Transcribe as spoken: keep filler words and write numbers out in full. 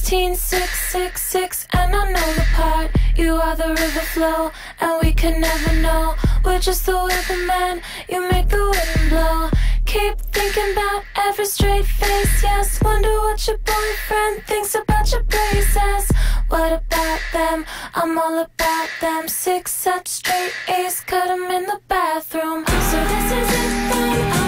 sixteen, six, six, six, and I know the part. You are the river flow, and we can never know. We're just the weatherman, you make the wind blow. Keep thinking about every straight face, yes. Wonder what your boyfriend thinks about your braces. What about them? I'm all about them. Six such straight A's, cut 'em in the bathroom. So this is it then.